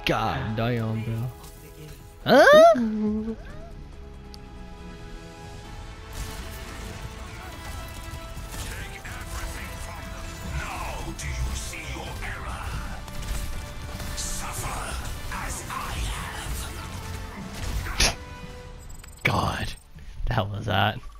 God damn, bro. Huh? God, that was that.